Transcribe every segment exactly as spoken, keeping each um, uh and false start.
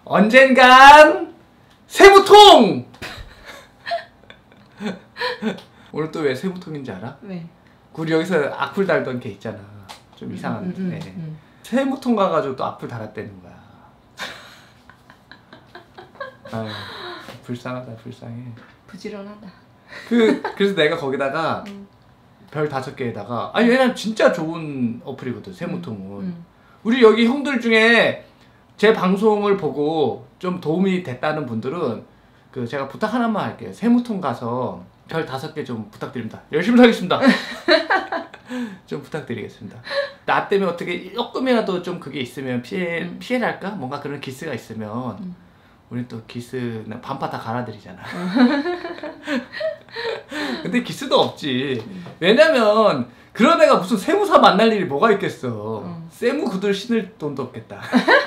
언젠간 세무통! 오늘 또 왜 세무통인지 알아? 왜? 우리 여기서 악플 달던 게 있잖아. 좀 이상한데. 음, 음, 음, 음. 세무통 가가지고 또 악플 달았다는 거야. 아유, 불쌍하다, 불쌍해. 부지런하다. 그, 그래서 내가 거기다가 음. 별 다섯 개에다가, 아니, 왜냐면 진짜 좋은 어플이거든, 세무통은. 음, 음. 우리 여기 형들 중에 제 방송을 보고 좀 도움이 됐다는 분들은 그 제가 부탁 하나만 할게요. 세무통 가서 별 다섯 개 좀 부탁드립니다. 열심히 하겠습니다. 좀 부탁드리겠습니다. 나 때문에 어떻게 조금이라도 좀 그게 있으면 피해, 음. 피해랄까? 뭔가 그런 기스가 있으면 음. 우리 또 기스는 반파 다 갈아드리잖아. 근데 기스도 없지. 음. 왜냐면 그런 애가 무슨 세무사 만날 일이 뭐가 있겠어. 음. 세무 구들 신을 돈도 없겠다.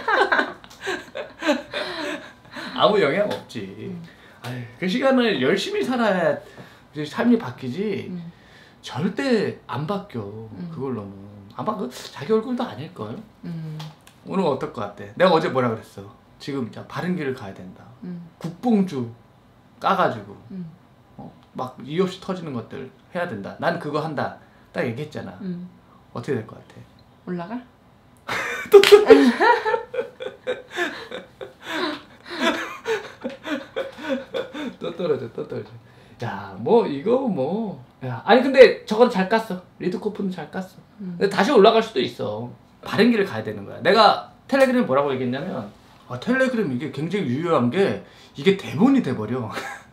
아무 영향 없지. 음. 아유, 그 시간을 열심히 살아야 삶이 바뀌지. 음. 절대 안 바뀌어. 음. 그걸로는 아마 그 자기 얼굴도 아닐걸. 음. 오늘 어떨 것 같아? 내가 어제 뭐라 그랬어? 지금 이제 바른 길을 가야 된다. 음. 국뽕주 까가지고 음. 어? 막 이유 없이 터지는 것들 해야 된다. 난 그거 한다. 딱 얘기했잖아. 음. 어떻게 될 것 같아? 올라가? 또 떨어져. 또 떨어져, 또 떨어져. 야, 뭐 이거 뭐. 야, 아니 근데 저건 잘 깠어. 리드코프는 잘 깠어. 음. 근데 다시 올라갈 수도 있어. 바른 길을 가야 되는 거야. 내가 텔레그램 뭐라고 얘기했냐면, 아, 텔레그램 이게 굉장히 유효한 게 이게 대본이 돼버려.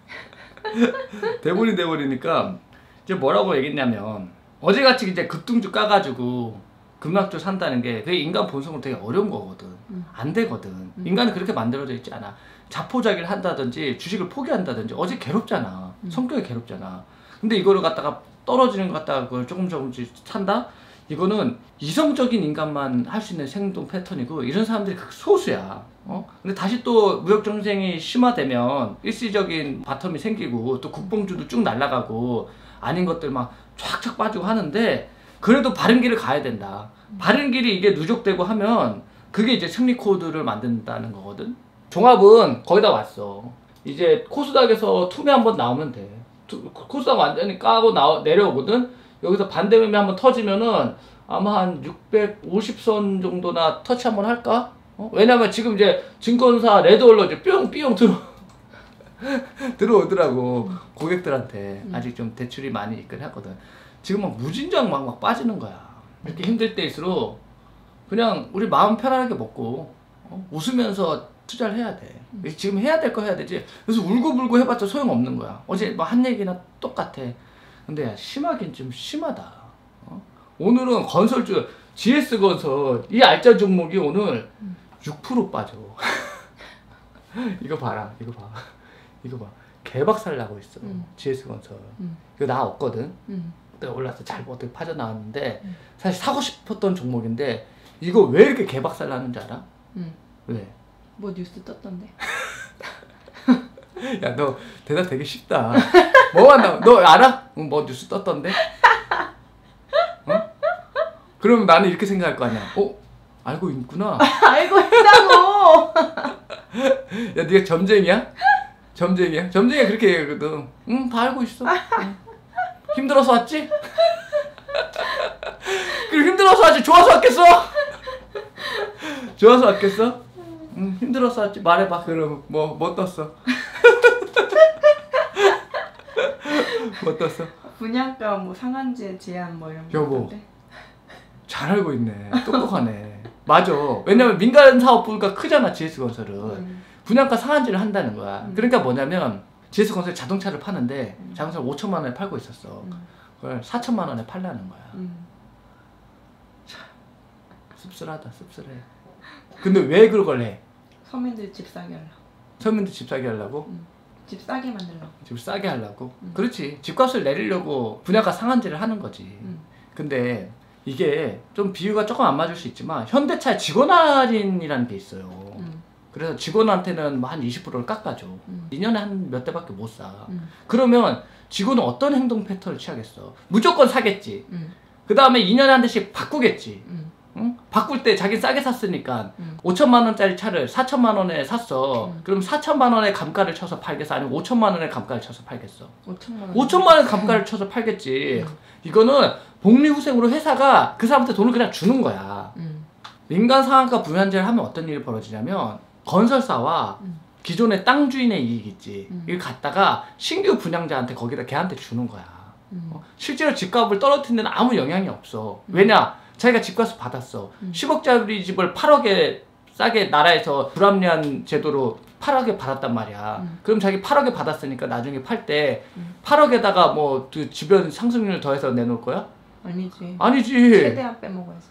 대본이 돼버리니까 이제 뭐라고 얘기했냐면, 어제같이 이제 급등주 까가지고 급락주 산다는 게 그게 인간 본성으로 되게 어려운 거거든. 음. 안 되거든. 음. 인간은 그렇게 만들어져 있지 않아. 자포자기를 한다든지 주식을 포기한다든지 어제 괴롭잖아. 음. 성격이 괴롭잖아. 근데 이거를 갖다가 떨어지는 거 갖다가 그걸 조금 조금씩 산다? 이거는 이성적인 인간만 할 수 있는 행동 패턴이고 이런 사람들이 극 소수야. 어? 근데 다시 또 무역 정쟁이 심화되면 일시적인 바텀이 생기고 또 국뽕주도 쭉 날아가고 아닌 것들 막 쫙쫙 빠지고 하는데 그래도 바른 길을 가야 된다. 바른 길이 이게 누적되고 하면 그게 이제 승리 코드를 만든다는 거거든. 종합은 거의 다 왔어. 이제 코스닥에서 투매 한번 나오면 돼. 투, 코스닥 완전히 까고 나오, 내려오거든. 여기서 반대 매매 한번 터지면은 아마 한 육백오십 선 정도나 터치 한번 할까? 어? 왜냐면 지금 이제 증권사 레드올러 이제 뿅뿅 들어 들어오더라고. 고객들한테 음. 아직 좀 대출이 많이 있긴 하거든. 지금 막 무진장 막, 막 빠지는 거야. 이렇게 힘들 때일수록 그냥 우리 마음 편안하게 먹고 어? 웃으면서 투자를 해야 돼. 음. 지금 해야 될 거 해야 되지. 그래서 울고불고 해봤자 소용없는 거야. 어제 뭐 한 얘기나 똑같아. 근데 야, 심하긴 좀 심하다. 어? 오늘은 건설주 지에스건설 이 알짜 종목이 오늘 음. 육 퍼센트 빠져. 이거 봐라. 이거 봐. 이거 봐. 개박살 나고 있어. 음. 지에스건설. 음. 이거 나 없거든. 음. 내가 올라서 잘 어떻게 빠져나왔는데 음. 사실 사고 싶었던 종목인데 이거 왜 이렇게 개박살 나는지 알아? 음. 왜? 뭐 뉴스 떴던데? 야, 너 대답 되게 쉽다. 뭐가 나? 너 알아? 응, 뭐 뉴스 떴던데? 어? 그러면 나는 이렇게 생각할 거 아니야. 어? 알고 있구나. 알고 있다고. 야, 네가 점쟁이야? 점쟁이야? 점쟁이가 그렇게 얘기하거든. 응, 다 알고 있어. 응. 힘들어서 왔지? 그리고 힘들어서 왔지? 좋아서 왔겠어? 좋아서 왔겠어? 응, 힘들어서 왔지? 말해봐. 그럼 뭐, 뭐 떴어? 뭐 떴어? 분양가 뭐 상한제 제한 뭐 이런 거 여보. 있던데? 잘 알고 있네. 똑똑하네. 맞아. 왜냐면 민간 사업부가 크잖아, 지에스건설은. 음. 분양가 상한제를 한다는 거야. 음. 그러니까 뭐냐면 지에스건설이 자동차를 파는데 음. 자동차 오천만 원에 팔고 있었어. 음. 그걸 사천만 원에 팔라는 거야. 음. 씁쓸하다, 씁쓸해. 근데 왜 그걸 해? 서민들 집 싸게 하려고. 서민들 집 사게 하려고? 음. 집 싸게 만들려고. 집 싸게 하려고? 음. 그렇지. 집값을 내리려고 분양가 상한제를 하는 거지. 음. 근데 이게 좀 비유가 조금 안 맞을 수 있지만 현대차 직원 할인이라는 게 있어요. 음. 그래서 직원한테는 뭐 한 이십 퍼센트를 깎아줘. 음. 이 년에 한 몇 대밖에 못 사. 음. 그러면 직원은 어떤 행동 패턴을 취하겠어? 무조건 사겠지. 음. 그 다음에 이 년에 한 대씩 바꾸겠지. 음. 응? 바꿀 때 자기 싸게 샀으니까 음. 오천만 원짜리 차를 사천만 원에 샀어. 음. 그럼 사천만 원의 감가를 쳐서 팔겠어? 아니면 오천만 원의 감가를 쳐서 팔겠어? 오천만 원. 오천만 원의 감가를 쳐서 팔겠지. 음. 이거는 복리후생으로 회사가 그 사람한테 돈을 그냥 주는 거야. 음. 민간 상한가 부면제를 하면 어떤 일이 벌어지냐면 건설사와 음. 기존의 땅 주인의 이익 있지. 음. 이걸 갖다가 신규 분양자한테 거기다 걔한테 주는 거야. 음. 어? 실제로 집값을 떨어뜨리는 데는 아무 영향이 없어. 음. 왜냐? 자기가 집값을 받았어. 음. 십억짜리 집을 팔억에 싸게 나라에서 불합리한 제도로 팔억에 받았단 말이야. 음. 그럼 자기 팔억에 받았으니까 나중에 팔 때 음. 팔억에다가 뭐 그 주변 상승률을 더해서 내놓을 거야? 아니지. 아니지. 최대한 빼먹어야지.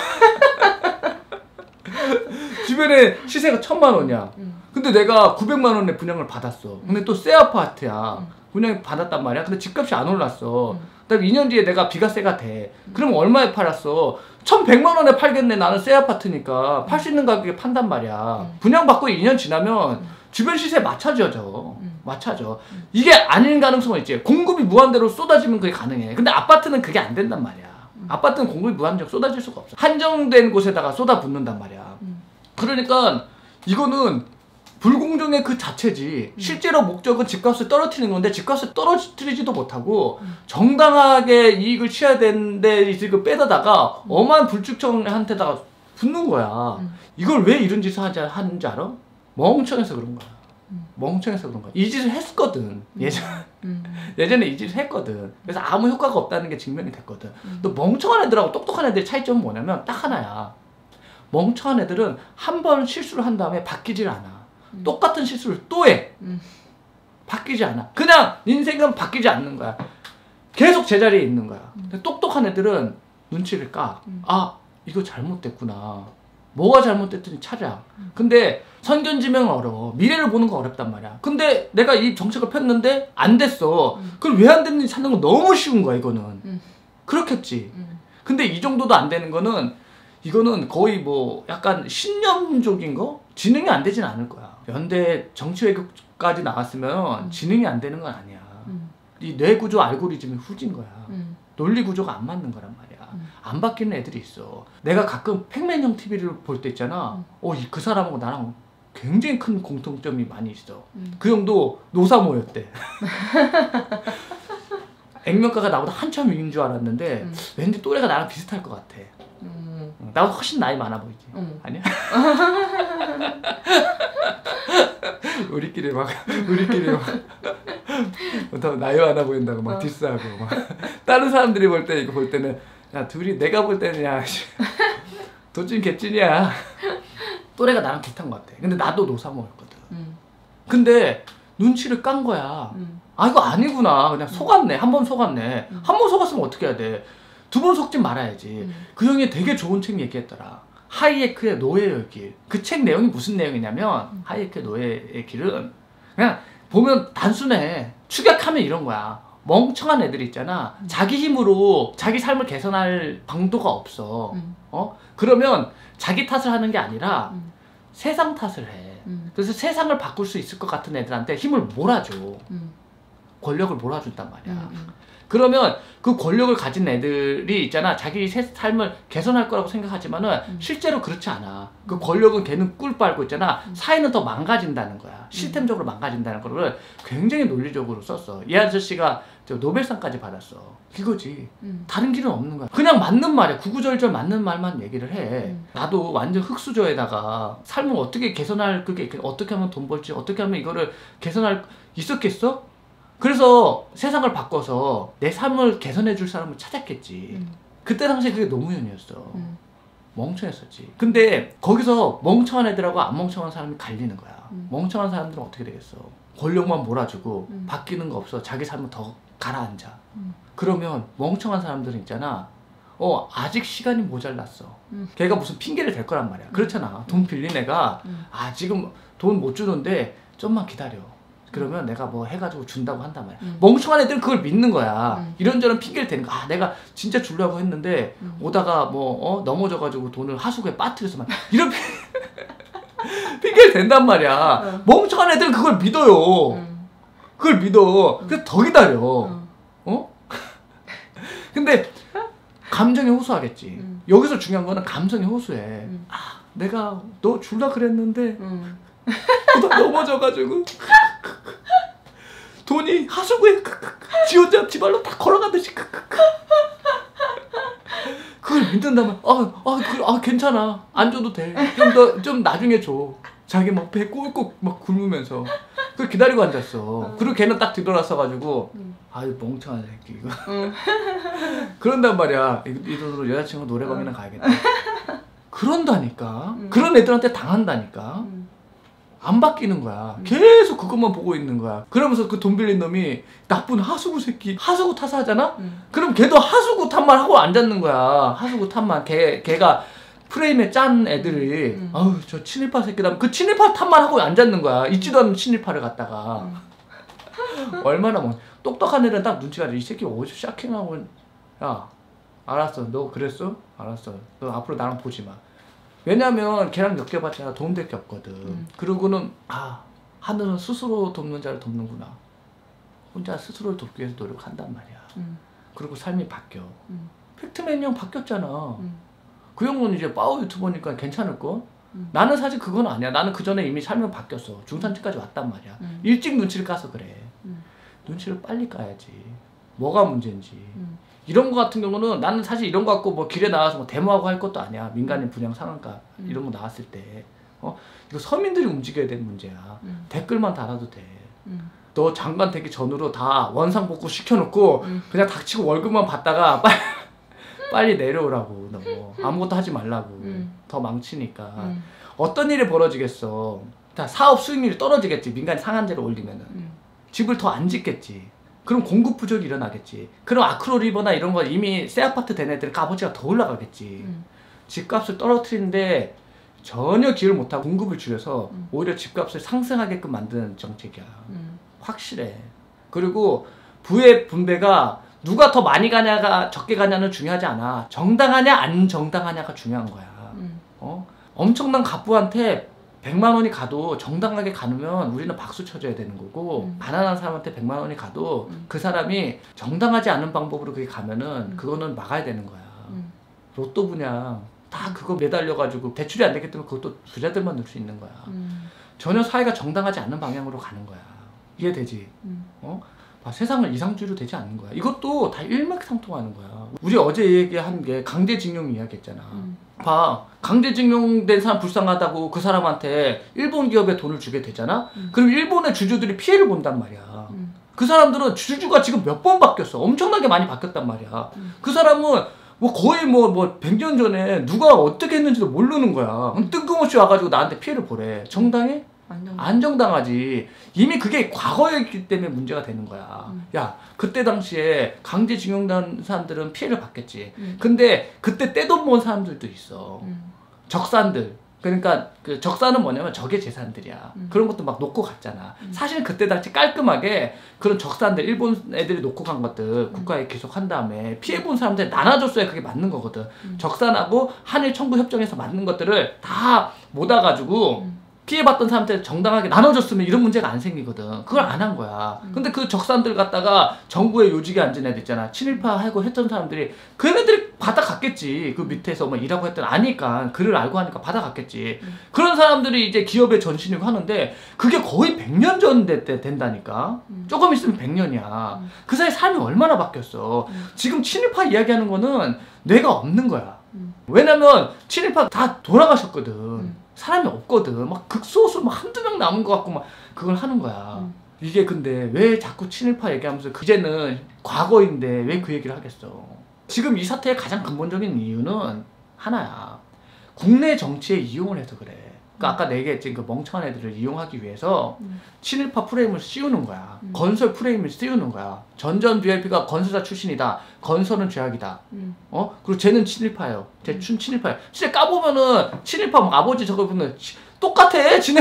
주변에 시세가 천만 원이야. 음. 근데 내가 구백만 원에 분양을 받았어. 근데 또 새 아파트야. 음. 분양을 받았단 말이야. 근데 집값이 안 올랐어. 음. 그다음에 이 년 뒤에 내가 비과세가 돼. 그럼 얼마에 팔았어? 천백만 원에 팔겠네. 나는 새 아파트니까. 팔 수 있는 가격에 판단 말이야. 음. 분양받고 이 년 지나면 음. 주변 시세에 맞춰져져. 음. 맞춰져. 음. 이게 아닌 가능성은 있지. 공급이 무한대로 쏟아지면 그게 가능해. 근데 아파트는 그게 안 된단 말이야. 음. 아파트는 공급이 무한대로 쏟아질 수가 없어. 한정된 곳에다가 쏟아붓는단 말이야. 음. 그러니까 이거는 불공정의 그 자체지. 음. 실제로 목적은 집값을 떨어뜨리는 건데 집값을 떨어뜨리지도 못하고 음. 정당하게 이익을 취해야 되는데 이걸 빼다가 음. 엄한 불축청한테다가 붙는 거야. 음. 이걸 왜 이런 짓을 하지, 하는지 알아? 멍청해서 그런 거야. 음. 멍청해서 그런 거야. 이 짓을 했거든. 예전, 음. 예전에 이 짓을 했거든. 그래서 아무 효과가 없다는 게 증명이 됐거든. 음. 또 멍청한 애들하고 똑똑한 애들의 차이점은 뭐냐면 딱 하나야. 멍청한 애들은 한 번 실수를 한 다음에 바뀌질 않아. 음. 똑같은 실수를 또 해. 음. 바뀌지 않아. 그냥 인생은 바뀌지 않는 거야. 계속 제자리에 있는 거야. 음. 근데 똑똑한 애들은 눈치를 까. 음. 아, 이거 잘못됐구나. 뭐가 잘못됐더니 찾아. 음. 근데 선견지명은 어려워. 미래를 보는 거 어렵단 말이야. 근데 내가 이 정책을 폈는데 안 됐어. 음. 그럼 왜 안 됐는지 찾는 건 너무 쉬운 거야, 이거는. 음. 그렇겠지. 음. 근데 이 정도도 안 되는 거는 이거는 거의 뭐 약간 신념적인 거? 지능이 안 되진 않을 거야. 연대 정치외교까지 나왔으면 음. 지능이 안 되는 건 아니야. 음. 이 뇌구조 알고리즘이 후진 거야. 음. 논리구조가 안 맞는 거란 말이야. 음. 안 바뀌는 애들이 있어. 내가 가끔 팩맨형 티비를 볼 때 있잖아. 음. 어, 이 그 사람하고 나랑 굉장히 큰 공통점이 많이 있어. 음. 그 형도 노사모였대. 액면가가 나보다 한참 위인 줄 알았는데 음. 왠지 또래가 나랑 비슷할 것 같아. 음. 나보다 훨씬 나이 많아 보이지? 음. 아니야? 우리끼리 막 우리끼리 막 더 나이 많아 보인다고 막 어. 디스하고 막 다른 사람들이 볼 때 이거 볼 때는 야 둘이 내가 볼 때는 야 도찐 개찐이야. 또래가 나랑 비슷한 것 같아. 근데 나도 노사모였거든. 음. 근데 눈치를 깐 거야. 음. 아 이거 아니구나. 그냥 속았네. 한 번 속았네. 음. 한 번 속았으면 어떻게 해야 돼? 두 번 속지 말아야지. 음. 그 형이 되게 좋은 책 얘기했더라. 하이에크의 노예의 길. 그 책 내용이 무슨 내용이냐면 음. 하이에크의 노예의 길은 그냥 보면 단순해. 축약하면 이런 거야. 멍청한 애들이 있잖아. 음. 자기 힘으로 자기 삶을 개선할 방도가 없어. 음. 어? 그러면 자기 탓을 하는 게 아니라 음. 세상 탓을 해. 음. 그래서 세상을 바꿀 수 있을 것 같은 애들한테 힘을 몰아줘. 음. 권력을 몰아준단 말이야. 음. 음. 그러면 그 권력을 가진 애들이 있잖아. 자기 세- 삶을 개선할 거라고 생각하지만은 음. 실제로 그렇지 않아. 그 음. 권력은 걔는 꿀 빨고 있잖아. 음. 사회는 더 망가진다는 거야. 시스템적으로 망가진다는 거를 굉장히 논리적으로 썼어. 이 아저씨가 저 노벨상까지 받았어. 이거지. 음. 다른 길은 없는 거야. 그냥 맞는 말이야. 구구절절 맞는 말만 얘기를 해. 음. 나도 완전 흙수저에다가 삶을 어떻게 개선할, 그게 어떻게 하면 돈 벌지, 어떻게 하면 이거를 개선할, 있었겠어? 그래서 세상을 바꿔서 내 삶을 개선해 줄 사람을 찾았겠지. 음. 그때 당시에 그게 노무현이었어. 음. 멍청했었지. 근데 거기서 멍청한 애들하고 안 멍청한 사람이 갈리는 거야. 음. 멍청한 사람들은 어떻게 되겠어? 권력만 몰아주고 음. 바뀌는 거 없어. 자기 삶을 더 가라앉아. 음. 그러면 멍청한 사람들은 있잖아. 어 아직 시간이 모자랐어. 음. 걔가 무슨 핑계를 댈 거란 말이야. 그렇잖아. 돈 빌린 애가 음. 아 지금 돈 못 주는데 좀만 기다려. 그러면 내가 뭐 해가지고 준다고 한단 말이야. 음. 멍청한 애들은 그걸 믿는 거야. 음. 이런저런 핑계를 대는 거야. 아 내가 진짜 주려고 했는데 음. 오다가 뭐 어, 넘어져가지고 돈을 하수구에 빠뜨려서 막 이런 핑- 핑계를 댄단 말이야. 음. 멍청한 애들은 그걸 믿어요. 음. 그걸 믿어. 그래서 더 기다려. 음. 어? 근데 감정이 호소하겠지. 음. 여기서 중요한 거는 감성이 호소해. 음. 아 내가 너 줄라 그랬는데 음. 넘어져가지고 돈이 하수구에 지 혼자 지발로 다 걸어가듯이 그걸 믿는다면 아, 아, 그, 아 괜찮아 안 줘도 돼 좀 더 좀 나중에 줘 자기 막 배 꼴깍 막 굶으면서 그걸 기다리고 앉았어. 그리고 걔는 딱 뒤돌아서가지고 음. 아유 멍청한 새끼 이거 음. 그런단 말이야. 이, 이 돈으로 여자친구 노래방이나 음. 가야겠다. 그런다니까. 음. 그런 애들한테 당한다니까. 음. 안 바뀌는 거야. 음. 계속 그것만 보고 있는 거야. 그러면서 그 돈 빌린 놈이 나쁜 하수구 새끼 하수구 탓을 하잖아? 음. 그럼 걔도 하수구 탓만 하고 앉았는 거야. 하수구 탓만. 걔, 걔가 프레임에 짠 애들이 음. 아우 저 친일파 새끼다. 그 친일파 탓만 하고 앉았는 거야. 있지도 않은 친일파를 갖다가. 음. 얼마나 뭐 똑똑한 애들은 딱 눈치가 이 새끼 어디서 샤킹하고 야 알았어 너 그랬어? 알았어 너 앞으로 나랑 보지 마. 왜냐면 걔랑 엮여봤자 도움될 게 없거든. 음. 그러고는 아 하늘은 스스로 돕는 자를 돕는구나. 혼자 스스로를 돕기 위해서 노력한단 말이야. 음. 그리고 삶이 바뀌어. 음. 팩트맨 형 바뀌었잖아. 음. 그 형은 이제 빠우 유튜버니까 괜찮을걸? 음. 나는 사실 그건 아니야. 나는 그 전에 이미 삶은 바뀌었어. 중산층까지 왔단 말이야. 음. 일찍 눈치를 까서 그래. 음. 눈치를 빨리 까야지. 뭐가 문제인지. 음. 이런 거 같은 경우는 나는 사실 이런 거 갖고 뭐 길에 나와서 뭐 데모하고 할 것도 아니야. 민간인 분양 상한가 음. 이런 거 나왔을 때. 어? 이거 서민들이 움직여야 되는 문제야. 음. 댓글만 달아도 돼. 음. 너 장관 되기 전으로 다 원상복구 시켜놓고 음. 그냥 닥치고 월급만 받다가 빨리, 빨리 내려오라고. 너 아무것도 하지 말라고. 음. 더 망치니까. 음. 어떤 일이 벌어지겠어. 다 사업 수익률이 떨어지겠지. 민간 상한제를 올리면은. 음. 집을 더 안 짓겠지. 그럼 공급 부족이 일어나겠지. 그럼 아크로리버나 이런 거 이미 새 아파트 된 애들 값어치가 더 올라가겠지. 음. 집값을 떨어뜨리는데 전혀 기여를 못하고 공급을 줄여서 음. 오히려 집값을 상승하게끔 만드는 정책이야. 음. 확실해. 그리고 부의 분배가 누가 더 많이 가냐가 적게 가냐는 중요하지 않아. 정당하냐 안 정당하냐가 중요한 거야. 음. 어? 엄청난 갑부한테 백만 원이 가도 정당하게 가면 우리는 박수 쳐줘야 되는 거고 음. 가난한 사람한테 백만 원이 가도 음. 그 사람이 정당하지 않은 방법으로 그게 가면은 음. 그거는 막아야 되는 거야. 음. 로또 분양 다 그거 매달려가지고 대출이 안 되기 때문에 그것도 부자들만 넣을 수 있는 거야. 음. 전혀 사회가 정당하지 않는 방향으로 가는 거야. 이해되지? 음. 어? 봐, 세상은 이상주의로 되지 않는 거야. 이것도 다 일맥상통하는 거야. 우리 어제 얘기한 게 강제징용 이야기했잖아. 음. 봐, 강제징용된 사람 불쌍하다고 그 사람한테 일본 기업에 돈을 주게 되잖아? 음. 그럼 일본의 주주들이 피해를 본단 말이야. 음. 그 사람들은 주주가 지금 몇 번 바뀌었어. 엄청나게 많이 바뀌었단 말이야. 음. 그 사람은 뭐 거의 뭐, 뭐, 백 년 전에 누가 어떻게 했는지도 모르는 거야. 뜬금없이 와가지고 나한테 피해를 보래. 정당해? 안정. 안 정당하지. 이미 그게 과거였기 때문에 문제가 되는 거야. 음. 야, 그때 당시에 강제징용된 사람들은 피해를 받겠지. 음. 근데 그때 떼돈 모은 사람들도 있어. 음. 적산들. 그러니까 그 적산은 뭐냐면 적의 재산들이야. 음. 그런 것도 막 놓고 갔잖아. 음. 사실 그때 당시 깔끔하게 그런 적산들, 일본 애들이 놓고 간 것들 국가에 계속 한 다음에 피해 본 사람들 나눠줬어야 그게 맞는 거거든. 음. 적산하고 한일 청구 협정에서 맞는 것들을 다 모아가지고 음. 피해봤던 사람한테 정당하게 나눠줬으면 이런 문제가 안 생기거든. 그걸 안 한 거야. 음. 근데 그 적산들 갖다가 정부의 요직에 앉은 애들 있잖아. 친일파 하고 했던 사람들이 걔네들이 받아갔겠지. 그 밑에서 뭐 일하고 했던 아니까 글을 알고 하니까 받아갔겠지. 음. 그런 사람들이 이제 기업의 전신이고 하는데 그게 거의 백 년 전 때 된다니까. 음. 조금 있으면 백 년이야. 음. 그 사이 삶이 얼마나 바뀌었어. 음. 지금 친일파 이야기하는 거는 뇌가 없는 거야. 음. 왜냐면 친일파 다 돌아가셨거든. 음. 사람이 없거든. 막 극소수 막 한두 명 남은 것 같고 막 그걸 하는 거야. 음. 이게 근데 왜 자꾸 친일파 얘기하면서 이제는 과거인데 왜 그 얘기를 하겠어. 지금 이 사태의 가장 근본적인 이유는 하나야. 국내 정치에 이용을 해서 그래. 그러니까 아까 내 얘기했지. 그 멍청한 애들을 이용하기 위해서 음. 친일파 프레임을 씌우는 거야. 음. 건설 건설 프레임을 씌우는 거야. 전전 브이아이피가 건설사 출신이다. 건설은 죄악이다. 음. 어? 그리고 쟤는 친일파예요. 쟤 음. 춘 친일파예요. 진짜 까보면은 친일파 뭐 아버지 저거 보면 치- 똑같아. 지네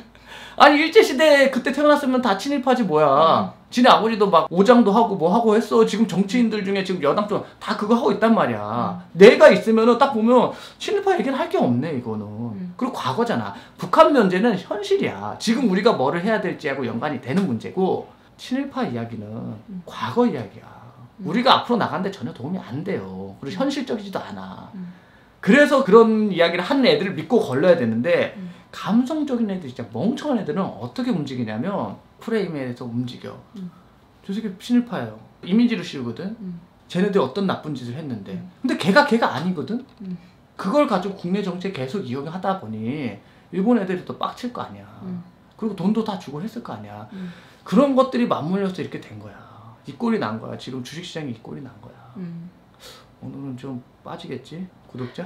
아니 일제시대에 그때 태어났으면 다 친일파지 뭐야. 음. 지네 아버지도 막 오장도 하고 뭐 하고 했어. 지금 정치인들 중에 지금 여당 쪽 다 그거 하고 있단 말이야. 내가 있으면은 딱 보면 친일파 얘기는 할 게 없네 이거는. 음. 그리고 과거잖아. 북한 문제는 현실이야. 지금 우리가 뭐를 해야 될지하고 연관이 되는 문제고 친일파 이야기는 음. 과거 이야기야. 음. 우리가 앞으로 나가는데 전혀 도움이 안 돼요. 그리고 현실적이지도 않아. 음. 그래서 그런 이야기를 하는 애들을 믿고 걸러야 되는데 음. 감성적인 애들 진짜 멍청한 애들은 어떻게 움직이냐면 프레임에서 움직여. 음. 저 새끼 친일파예요. 이미지를 씌우거든. 음. 쟤네들이 어떤 나쁜 짓을 했는데 음. 근데 걔가 걔가 아니거든. 음. 그걸 가지고 국내 정치에 계속 이용하다 보니 일본 애들이 또 빡칠 거 아니야. 음. 그리고 돈도 다 주고 했을 거 아니야. 음. 그런 것들이 맞물려서 이렇게 된 거야. 이 꼴이 난 거야. 지금 주식시장이 이 꼴이 난 거야. 음. 오늘은 좀 빠지겠지? 구독자?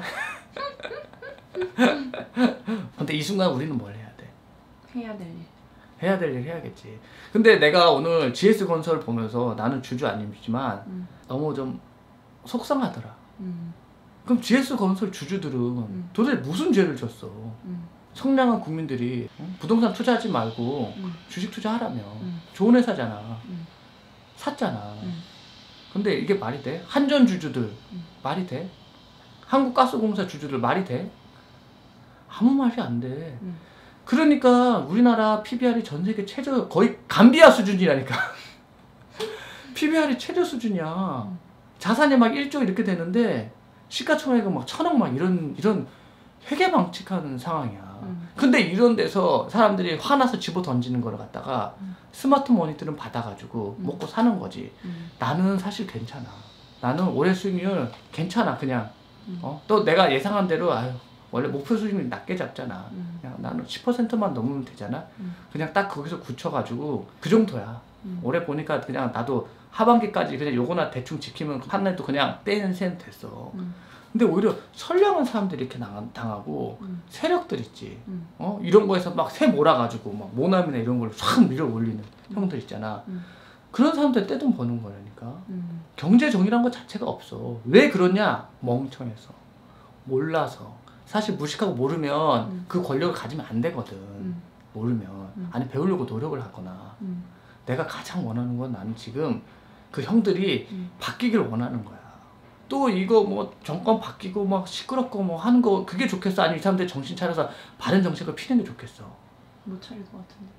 근데 이 순간 우리는 뭘 해야 돼? 해야 될 일. 해야 될 일 해야겠지. 근데 내가 오늘 지에스건설 보면서 나는 주주 아니지만 음. 너무 좀 속상하더라. 음. 그럼 지에스건설 주주들은 음. 도대체 무슨 죄를 졌어? 음. 청량한 국민들이 부동산 투자하지 말고 음. 주식 투자하라며. 음. 좋은 회사잖아. 음. 샀잖아. 음. 근데 이게 말이 돼? 한전 주주들 음. 말이 돼? 한국가스공사 주주들 말이 돼? 아무 말이 안 돼. 음. 그러니까 우리나라 피비알이 전 세계 최저, 거의 감비아 수준이라니까. 피비알이 최저 수준이야. 음. 자산이 막 일조 이렇게 되는데 시가총액은 막 천억 막 이런 이런 회개망측한 상황이야. 음. 근데 이런 데서 사람들이 화나서 집어 던지는 걸 갖다가 음. 스마트 머니들은 받아가지고 음. 먹고 사는 거지. 음. 나는 사실 괜찮아. 나는 올해 수익률 괜찮아. 그냥 음. 어? 또 내가 예상한 대로 아유 원래 목표 수익률 낮게 잡잖아. 음. 그냥 나는 십 퍼센트만 넘으면 되잖아. 음. 그냥 딱 거기서 굳혀가지고 그 정도야. 음. 올해 보니까 그냥 나도 하반기까지 그냥 요거나 대충 지키면 한 해도 그냥 빼는 셈 됐어. 음. 근데 오히려 선량한 사람들이 이렇게 당하, 당하고 음. 세력들 있지. 음. 어? 이런 거에서 막 새 몰아가지고 막 모남이나 이런 걸 확 밀어 올리는 음. 형들 있잖아. 음. 그런 사람들 떼돈 버는 거라니까. 음. 경제 정의란 것 자체가 없어. 왜 그러냐? 멍청해서. 몰라서. 사실 무식하고 모르면 음. 그 권력을 가지면 안 되거든. 음. 모르면. 음. 아니 배우려고 노력을 하거나. 음. 내가 가장 원하는 건 나는 지금 그 형들이 음. 바뀌길 원하는 거야. 또 이거 뭐 정권 바뀌고 막 시끄럽고 뭐 하는 거 그게 좋겠어? 아니면 이 사람들 정신 차려서 바른 정책을 피는 게 좋겠어? 못 차릴 것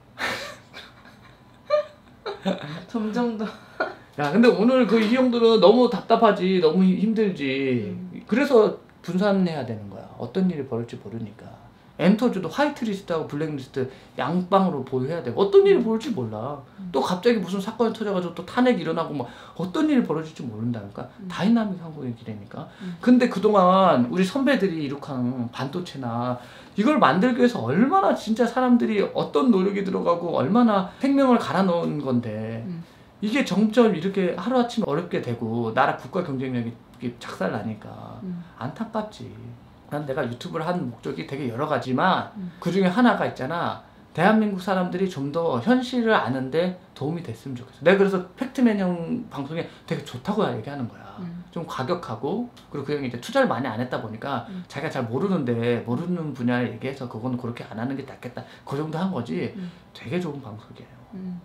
같은데. 점점 더. 야 근데 오늘 그 이 형들은 너무 답답하지, 너무 힘들지. 음. 그래서 분산해야 되는 거야. 어떤 일이 벌어질지 모르니까. 엔터주도 화이트리스트하고 블랙리스트 양방으로 보유해야 돼. 어떤 일이 벌어질지 몰라. 음. 또 갑자기 무슨 사건이 터져가지고 또 탄핵이 일어나고 막 어떤 일이 벌어질지 모른다니까. 음. 다이나믹 한국의 기대니까. 음. 근데 그동안 우리 선배들이 이룩한 반도체나 이걸 만들기 위해서 얼마나 진짜 사람들이 어떤 노력이 들어가고 얼마나 생명을 갈아 넣은 건데 음. 이게 점점 이렇게 하루아침에 어렵게 되고 나라 국가 경쟁력이 작살나니까 음. 안타깝지. 난 내가 유튜브를 하는 목적이 되게 여러 가지만 음. 그 중에 하나가 있잖아. 대한민국 사람들이 좀 더 현실을 아는데 도움이 됐으면 좋겠어. 내가 그래서 팩트맨 형 방송에 되게 좋다고 얘기하는 거야. 음. 좀 과격하고 그리고 그 형이 이제 투자를 많이 안 했다 보니까 음. 자기가 잘 모르는데 모르는 분야를 얘기해서 그거는 그렇게 안 하는 게 낫겠다. 그 정도 한 거지. 음. 되게 좋은 방송이에요. 음.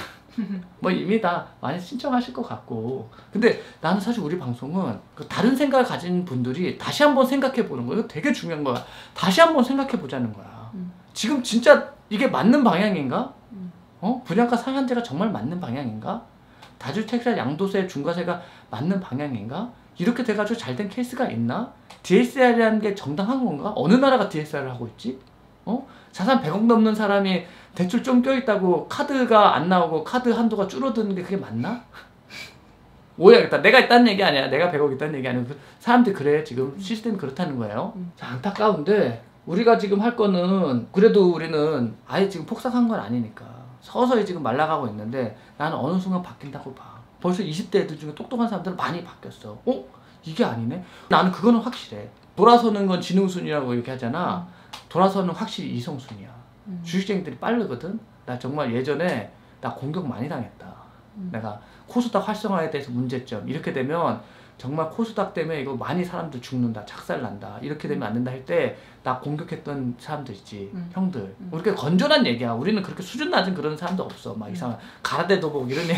뭐 이미 다 많이 신청하실 것 같고. 근데 나는 사실 우리 방송은 그 다른 생각을 가진 분들이 다시 한번 생각해 보는 거예요. 되게 중요한 거야. 다시 한번 생각해 보자는 거야. 음. 지금 진짜 이게 맞는 방향인가? 음. 어? 분양가 상한제가 정말 맞는 방향인가? 다주택자 양도세 중과세가 맞는 방향인가? 이렇게 돼가지고 잘된 케이스가 있나? 디에스알이라는 게 정당한 건가? 어느 나라가 디에스알을 하고 있지? 어? 자산 백억 넘는 사람이 대출 좀 껴있다고 카드가 안 나오고 카드 한도가 줄어드는 게 그게 맞나? 오해하겠다. 내가 있다는 얘기 아니야. 내가 백억 있다는 얘기 아니야. 사람들이 그래. 지금 시스템이 그렇다는 거예요. 음. 자, 안타까운데 우리가 지금 할 거는 그래도 우리는 아예 지금 폭삭한 건 아니니까 서서히 지금 말라가고 있는데 나는 어느 순간 바뀐다고 봐. 벌써 이십 대 애들 중에 똑똑한 사람들은 많이 바뀌었어. 어? 이게 아니네? 나는 그거는 확실해. 돌아서는 건 지능순이라고 이렇게 하잖아. 돌아서는 확실히 이성순이야. 음. 주식쟁이들이 빠르거든. 나 정말 예전에 나 공격 많이 당했다. 음. 내가 코스닥 활성화에 대해서 문제점 이렇게 되면 정말 코스닥 때문에 이거 많이 사람들 죽는다, 작살난다 이렇게 되면 안 된다 할 때 나 공격했던 사람들 있지. 음. 형들 음. 우리가 건전한 얘기야. 우리는 그렇게 수준 낮은 그런 사람도 없어. 막 음. 이상한 가라데도복 이런 얘기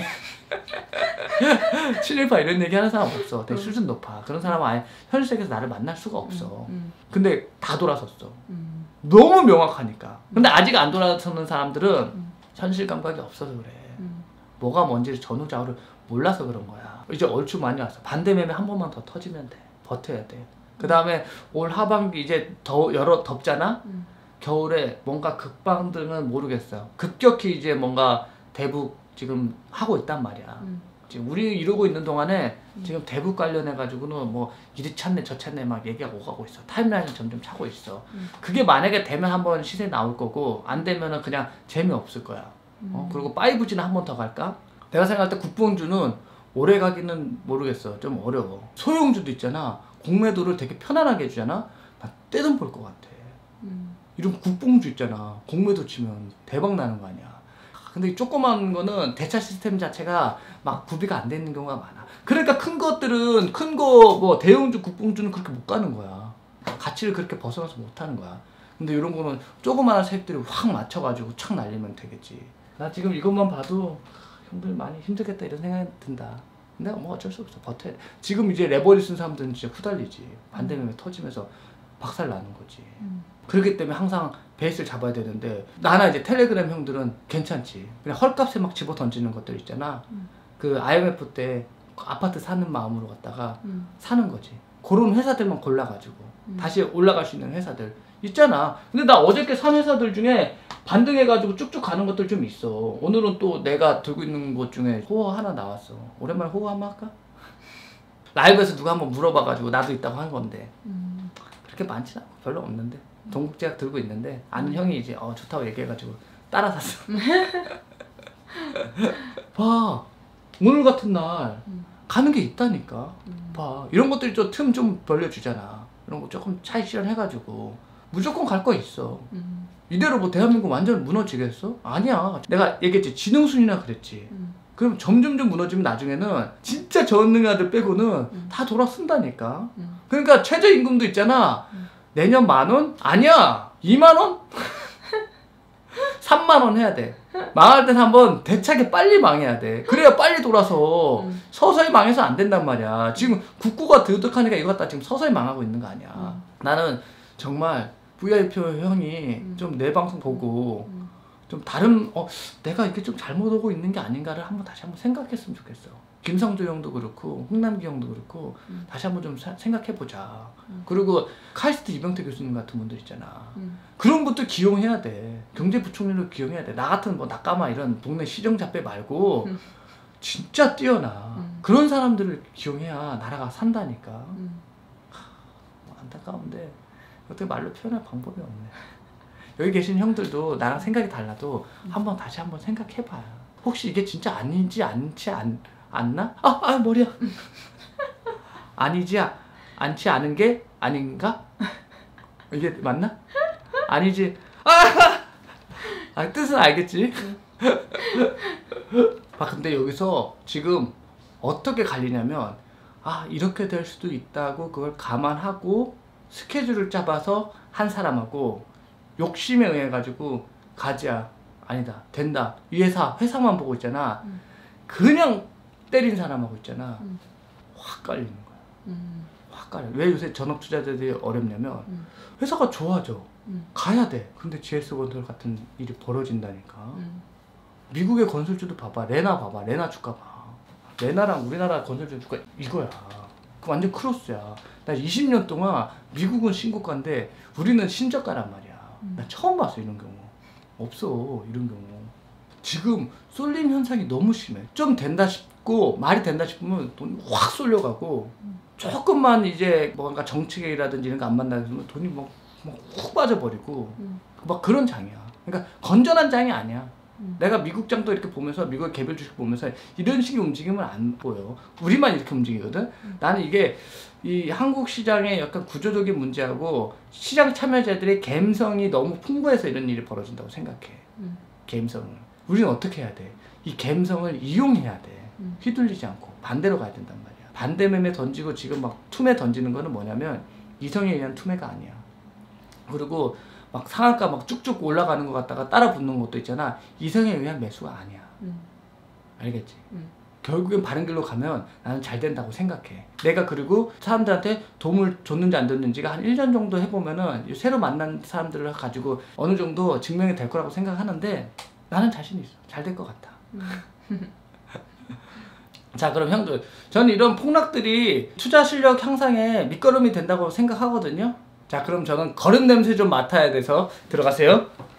친일파 이런 얘기 하는 사람 없어. 되게 음. 수준 높아. 그런 사람은 아예 현실 세계에서 나를 만날 수가 없어. 음. 근데 다 돌아섰어. 음. 너무 명확하니까. 근데 아직 안 돌아서는 사람들은 음. 현실 감각이 없어서 그래. 음. 뭐가 뭔지를 전후좌우를 몰라서 그런 거야. 이제 얼추 많이 왔어. 반대 매매 한 번만 더 터지면 돼. 버텨야 돼. 그 다음에 올 하반기 이제 더 여러 덥잖아. 음. 겨울에 뭔가 극방등은 모르겠어요. 급격히 이제 뭔가 대북 지금 하고 있단 말이야. 음. 지금 우리 이러고 있는 동안에 음. 지금 대북 관련해 가지고는 뭐 이리 찼네 저 찼네 막 얘기가 오가고 있어. 타임라인을 점점 차고 있어. 음. 그게 만약에 되면 한번 시세 나올 거고 안 되면은 그냥 재미없을 거야. 어? 음. 그리고 파이브지는 한 번 더 갈까? 내가 생각할 때 국뽕주는 오래 가기는 모르겠어. 좀 어려워. 소형주도 있잖아. 공매도를 되게 편안하게 해주잖아. 나 떼돈 벌 것 같아. 음. 이런 국뽕주 있잖아. 공매도 치면 대박 나는 거 아니야. 근데 이 조그만 거는 대차 시스템 자체가 막 구비가 안 돼 있는 경우가 많아. 그러니까 큰 것들은 큰 거 뭐 대형주, 국뽕주는 그렇게 못 가는 거야. 가치를 그렇게 벗어나서 못 하는 거야. 근데 이런 거는 조그마한 색들이 확 맞춰가지고 착 날리면 되겠지. 나 지금 이것만 봐도 형들 많이 힘들겠다 이런 생각이 든다. 근데 뭐 어쩔 수 없어. 버텨야 돼. 지금 이제 레버리 쓴 사람들은 진짜 후달리지. 반대매매 터지면서 박살 나는 거지. 음. 그렇기 때문에 항상 베이스를 잡아야 되는데 나나 이제 텔레그램 형들은 괜찮지. 그냥 헐값에 막 집어 던지는 것들 있잖아. 음. 그 아이엠에프 때 아파트 사는 마음으로 갔다가 음. 사는 거지. 그런 회사들만 골라가지고 음. 다시 올라갈 수 있는 회사들 있잖아. 근데 나 어저께 산 회사들 중에 반등해가지고 쭉쭉 가는 것들 좀 있어. 오늘은 또 내가 들고 있는 것 중에 호어 하나 나왔어. 오랜만에 호어 한번 할까? 라이브에서 누가 한번 물어봐가지고 나도 있다고 한 건데 음. 그렇게 많진 않고 별로 없는데 동국제약 들고 있는데 아는 음. 형이 이제 어 좋다고 얘기해가지고 따라 샀어. 봐 오늘 같은 날 음. 가는 게 있다니까. 음. 봐 이런 것들이 좀 틈 좀 벌려주잖아. 이런 거 조금 차익 실현해가지고 무조건 갈 거 있어. 음. 이대로 뭐 대한민국 완전 무너지겠어? 아니야. 내가 얘기했지 지능순이나 그랬지. 음. 그럼 점점점 무너지면 나중에는 진짜 전능아들 빼고는 음. 다 돌아 쓴다니까. 음. 그러니까 최저임금도 있잖아. 음. 내년 만 원? 아니야. 이만 원? 삼만 원 해야 돼. 망할 땐 한번 대차게 빨리 망해야 돼. 그래야 빨리 돌아서. 음. 서서히 망해서 안 된단 말이야. 지금 국구가 드득하니까 이거 갖다 지금 서서히 망하고 있는 거 아니야. 음. 나는 정말 브이아이피 형이 음. 좀 내 방송 보고 음. 좀 다른 어 내가 이렇게 좀 잘못 오고 있는 게 아닌가를 한번 다시 한번 생각했으면 좋겠어. 김성조 형도 그렇고 홍남기 형도 그렇고 음. 다시 한번 좀 생각해 보자. 음. 그리고 카이스트 이병태 교수님 같은 분들 있잖아. 음. 그런 것도 기용해야 돼. 경제부총리로 기용해야 돼. 나 같은 뭐 낙가마 이런 동네 시정잡배 말고 음. 진짜 뛰어나. 음. 그런 사람들을 기용해야 나라가 산다니까. 음. 뭐 안타까운데 어떻게 말로 표현할 방법이 없네. 여기 계신 형들도 나랑 생각이 달라도 한번 다시 한번 생각해봐요. 혹시 이게 진짜 아닌지 않지 않, 않나? 아, 아 머리야. 아니지 아, 않지 않은 게 아닌가? 이게 맞나? 아니지. 아, 아 뜻은 알겠지. 아 근데 여기서 지금 어떻게 갈리냐면 아 이렇게 될 수도 있다고 그걸 감안하고 스케줄을 짜봐서 한 사람하고 욕심에 의해 가지고 가지야 아니다 된다 이 회사 회사만 보고 있잖아. 음. 그냥 때린 사람하고 있잖아. 음. 확 깔리는 거야. 음. 확 깔려. 왜 요새 전업 투자자들이 어렵냐면 음. 회사가 좋아져. 음. 가야 돼. 근데 지에스 건설 같은 일이 벌어진다니까. 음. 미국의 건설주도 봐봐. 레나 봐봐. 레나 주가 봐. 레나랑 우리나라 건설주 주가 이거야. 그 완전 크로스야. 나 이십 년 동안 미국은 신고가인데 우리는 신저가란 말이야. 음. 나 처음 봤어 이런 경우. 없어 이런 경우. 지금 쏠림 현상이 너무 심해. 좀 된다 싶고 말이 된다 싶으면 돈이 확 쏠려가고 음. 조금만 이제 뭔가 정책이라든지 이런 거 안 만나면 돈이 막 훅 빠져버리고 음. 막 그런 장이야. 그러니까 건전한 장이 아니야. 음. 내가 미국 장도 이렇게 보면서 미국의 개별 주식 보면서 이런 식의 움직임을 안 보여. 우리만 이렇게 움직이거든. 음. 나는 이게 이 한국 시장의 약간 구조적인 문제하고 시장 참여자들의 감성이 너무 풍부해서 이런 일이 벌어진다고 생각해. 음. 감성을. 우리는 어떻게 해야 돼? 이 감성을 이용해야 돼. 음. 휘둘리지 않고 반대로 가야 된단 말이야. 반대 매매 던지고 지금 막 투매 던지는 거는 뭐냐면 이성에 의한 투매가 아니야. 그리고 막 상한가 막 쭉쭉 올라가는 것 같다가 따라 붙는 것도 있잖아. 이성에 의한 매수가 아니야. 음. 알겠지? 음. 결국엔 바른 길로 가면 나는 잘 된다고 생각해. 내가 그리고 사람들한테 도움을 줬는지 안 줬는지가 한 일 년 정도 해보면은 새로 만난 사람들을 가지고 어느 정도 증명이 될 거라고 생각하는데 나는 자신 있어. 잘 될 것 같아. 음. 자, 그럼 형들, 저는 이런 폭락들이 투자 실력 향상에 밑거름이 된다고 생각하거든요. 자, 그럼 저는 거른 냄새 좀 맡아야 돼서 들어가세요.